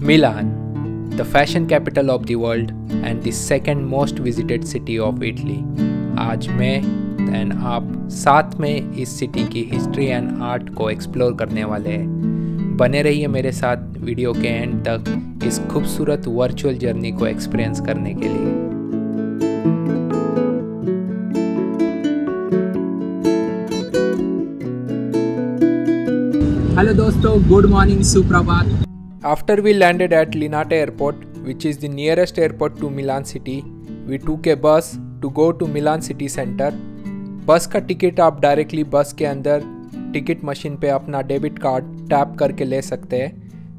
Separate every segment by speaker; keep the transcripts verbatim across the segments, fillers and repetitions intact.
Speaker 1: Milan, the fashion capital of the world and the second most visited city of Italy. आज मैं and आप साथ में इस सिटी की हिस्ट्री एंड आर्ट को एक्सप्लोर करने वाले हैं। बने रहिए मेरे साथ वीडियो के एंड तक इस खूबसूरत वर्चुअल जर्नी को एक्सपीरियंस करने के लिए।
Speaker 2: हेलो दोस्तों, गुड मॉर्निंग, सुप्रभात।
Speaker 1: After we landed at Linate Airport, which is the nearest airport to Milan city, we took a bus to go to Milan city center. बस का टिकट आप directly बस के अंदर टिकट मशीन पे अपना डेबिट कार्ड टैप करके ले सकते हैं।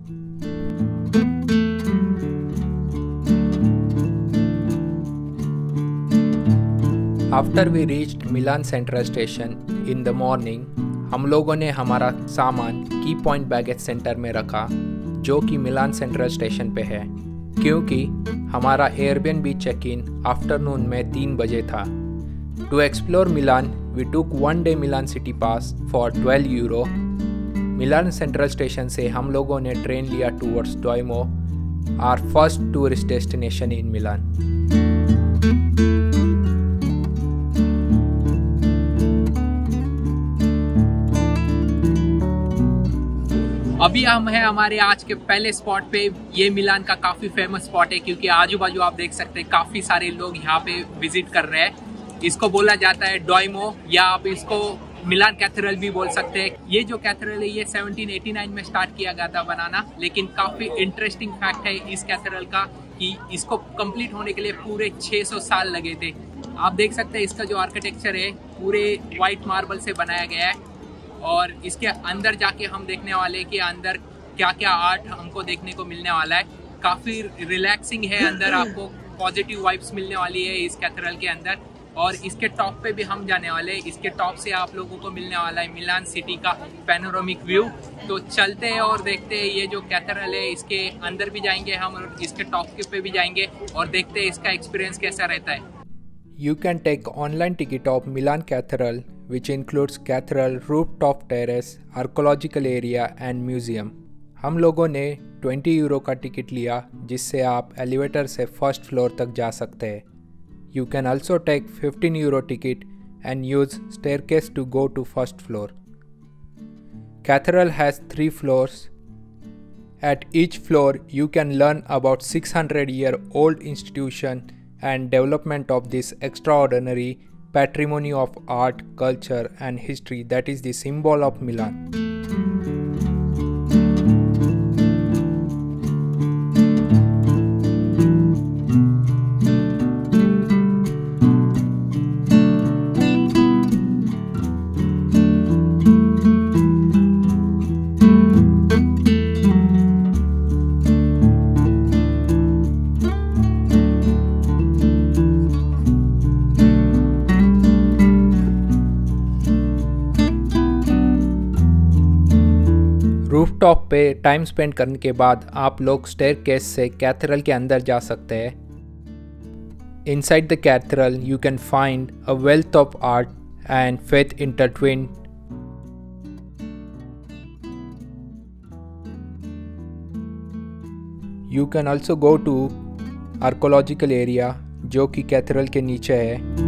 Speaker 1: After we reached Milan Central Station in the morning, हम लोगों ने हमारा सामान की पॉइंट बैगेज सेंटर में रखा जो कि मिलान सेंट्रल स्टेशन पे है, क्योंकि हमारा एयरबीएनबी चेक इन आफ्टरनून में तीन बजे था। To explore Milan we took one day Milan city pass for twelve euro. Milan central station से हम लोगों ने ट्रेन लिया towards Duomo, our first tourist destination in Milan.
Speaker 2: अभी हम हैं हमारे आज के पहले स्पॉट पे। ये मिलान का काफ़ी फेमस स्पॉट है क्योंकि आजू बाजू आप देख सकते हैं काफ़ी सारे लोग यहाँ पे विजिट कर रहे हैं। इसको बोला जाता है डोइमो, या आप इसको मिलान कैथेड्रल भी बोल सकते हैं। ये जो कैथेड्रल है ये सेवनटीन एटी नाइन में स्टार्ट किया गया था बनाना, लेकिन काफ़ी इंटरेस्टिंग फैक्ट है इस कैथेड्रल का कि इसको कंप्लीट होने के लिए पूरे छः सौ साल लगे थे। आप देख सकते हैं इसका जो आर्किटेक्चर है पूरे वाइट मार्बल से बनाया गया है, और इसके अंदर जाके हम देखने वाले हैं कि अंदर क्या क्या आर्ट हमको देखने को मिलने वाला है। काफ़ी रिलैक्सिंग है, अंदर आपको पॉजिटिव वाइब्स मिलने वाली है इस कैथेड्रल के अंदर। और इसके टॉप पे भी हम जाने वाले हैं। इसके टॉप से आप लोगों को मिलने वाला है मिलान सिटी का पैनोरामिक व्यू। तो चलते हैं और देखते हैं ये जो कैथेड्रल है इसके अंदर भी जाएंगे हम, और इसके टॉप पे भी जाएंगे और देखते हैं इसका एक्सपीरियंस कैसा रहता है।
Speaker 1: You can take online ticket of Milan Cathedral, which includes cathedral, rooftop terrace, archaeological area and museum. हम लोगों ने ट्वेंटी यूरो का टिकट लिया जिससे आप एलिवेटर से फर्स्ट फ्लोर तक जा सकते हैं। You can also take fifteen euro ticket and use staircase to go to first floor. Cathedral has three floors. At each floor, you can learn about six hundred year old institution and development of this extraordinary patrimony of art, culture and history that is the symbol of Milan. Rooftop पे time spend करने के बाद आप लोग staircase से cathedral के अंदर जा सकते हैं। Inside the cathedral you can find a wealth of art and faith intertwined. You can also go to archaeological area जो कि कैथेड्रल के नीचे है।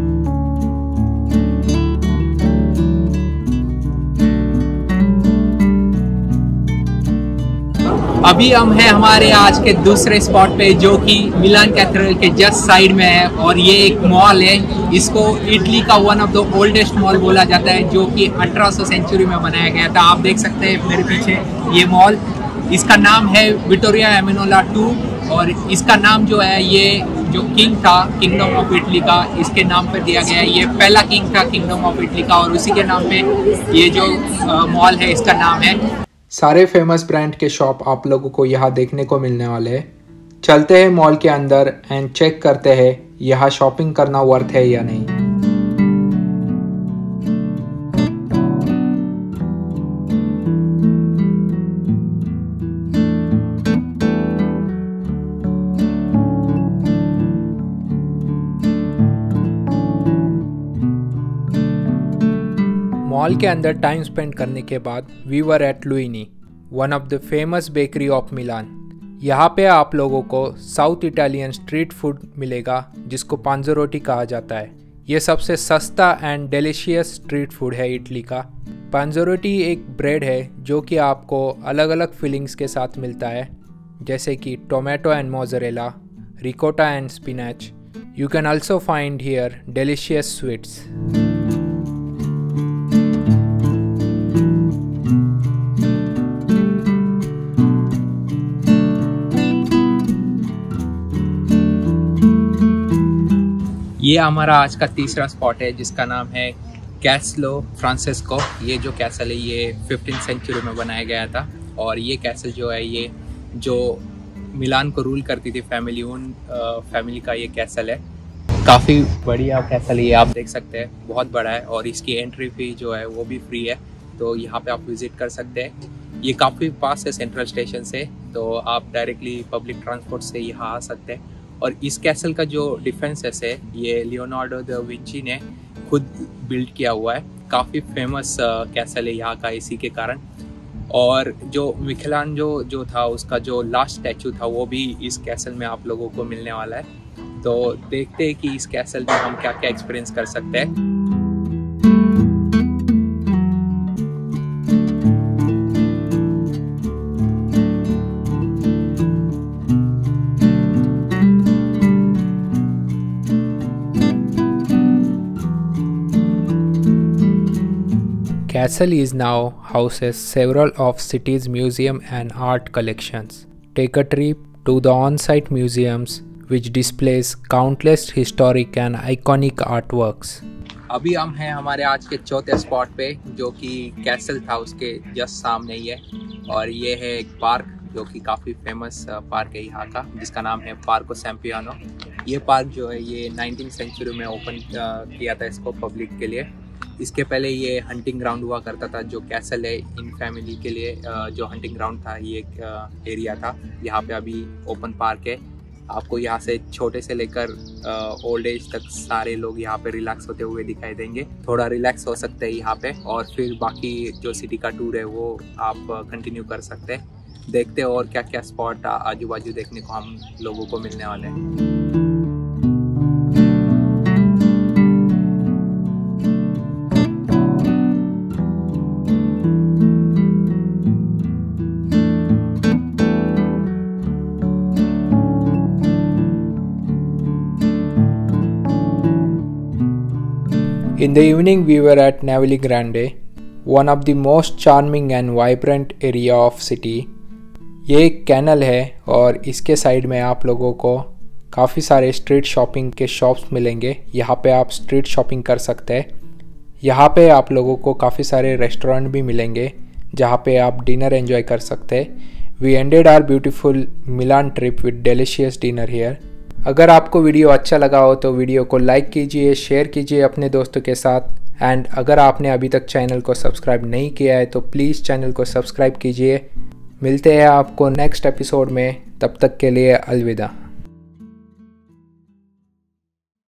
Speaker 2: अभी हम हैं हमारे आज के दूसरे स्पॉट पे जो कि मिलान कैथेड्रल के जस्ट साइड में है, और ये एक मॉल है। इसको इटली का one of the oldest mall बोला जाता है जो कि अठारह सौ सेंचुरी में बनाया गया था। आप देख सकते हैं मेरे पीछे ये मॉल, इसका नाम है विक्टोरिया एमिनोला टू, और इसका नाम जो है ये जो किंग था किंगडम ऑफ इटली का, इसके नाम पर दिया गया है। ये पहला किंग था किंगडम ऑफ इटली का, और उसी के नाम पे ये जो मॉल है इसका नाम है।
Speaker 1: सारे फेमस ब्रांड के शॉप आप लोगों को यहाँ देखने को मिलने वाले हैं। चलते हैं मॉल के अंदर एंड चेक करते हैं यहाँ शॉपिंग करना वर्थ है या नहीं। मॉल के अंदर टाइम स्पेंड करने के बाद we were at Luini, one of the famous bakery of Milan. यहाँ पे आप लोगों को साउथ इटालियन स्ट्रीट फूड मिलेगा जिसको पांज़रोटी कहा जाता है। ये सबसे सस्ता एंड डिलीशियस स्ट्रीट फूड है इटली का। पांज़रोटी एक ब्रेड है जो कि आपको अलग अलग फिलिंग्स के साथ मिलता है, जैसे कि tomato and mozzarella, ricotta and spinach. You can also find here delicious sweets.
Speaker 2: ये हमारा आज का तीसरा स्पॉट है जिसका नाम है कैसलो फ्रांसिस्को। ये जो कैसल है ये फिफ्टीन सेंचुरी में बनाया गया था और ये कैसल जो है ये जो मिलान को रूल करती थी फैमिली, उन फैमिली का ये कैसल है। काफ़ी बढ़िया कैसल है, ये आप देख सकते हैं, बहुत बड़ा है और इसकी एंट्री फी जो है वो भी फ्री है, तो यहाँ पे आप विज़िट कर सकते हैं। ये काफ़ी पास है सेंट्रल स्टेशन से, तो आप डायरेक्टली पब्लिक ट्रांसपोर्ट से यहाँ आ सकते हैं। और इस कैसल का जो डिफेंसेस है ये लियोनार्डो दा विंची ने खुद बिल्ड किया हुआ है। काफ़ी फेमस कैसल है यहाँ का इसी के कारण। और जो मिकेलांजो जो था उसका जो लास्ट स्टैचू था वो भी इस कैसल में आप लोगों को मिलने वाला है। तो देखते हैं कि इस कैसल में हम क्या क्या एक्सपीरियंस कर सकते हैं।
Speaker 1: Castle is now houses several of city's museum and art collections. Take a trip to the on-site museums which displays countless historic and iconic artworks.
Speaker 2: अभी हम हैं हमारे आज के चौथे स्पॉट पे जो कि कैसल था उसके जस्ट सामने ही है, और ये है एक पार्क जो कि काफ़ी फेमस पार्क है यहाँ का, जिसका नाम है पार्को सैम्पियानो। ये पार्क जो है ये नाइनटीन सेंचुरी में ओपन किया था इसको पब्लिक के लिए। इसके पहले ये हंटिंग ग्राउंड हुआ करता था। जो कैसल है इन फैमिली के लिए जो हंटिंग ग्राउंड था ये एरिया था। यहाँ पे अभी ओपन पार्क है, आपको यहाँ से छोटे से लेकर ओल्ड एज तक सारे लोग यहाँ पे रिलैक्स होते हुए दिखाई देंगे। थोड़ा रिलैक्स हो सकते हैं यहाँ पे, और फिर बाकी जो सिटी का टूर है वो आप कंटिन्यू कर सकते हैं। देखते हैं और क्या क्या स्पॉट आजू बाजू देखने को हम लोगों को मिलने वाले हैं।
Speaker 1: In the evening we were at Navili Grande, one of the most charming and vibrant area of city. ये एक कैनल है और इसके साइड में आप लोगों को काफ़ी सारे स्ट्रीट शॉपिंग के शॉप्स मिलेंगे। यहाँ पे आप स्ट्रीट शॉपिंग कर सकते हैं। यहाँ पे आप लोगों को काफ़ी सारे रेस्टोरेंट भी मिलेंगे जहाँ पे आप डिनर एंजॉय कर सकते हैं। We ended our beautiful Milan trip with delicious dinner here. अगर आपको वीडियो अच्छा लगा हो तो वीडियो को लाइक कीजिए, शेयर कीजिए अपने दोस्तों के साथ। एंड अगर आपने अभी तक चैनल को सब्सक्राइब नहीं किया है तो प्लीज़ चैनल को सब्सक्राइब कीजिए। मिलते हैं आपको नेक्स्ट एपिसोड में, तब तक के लिए अलविदा।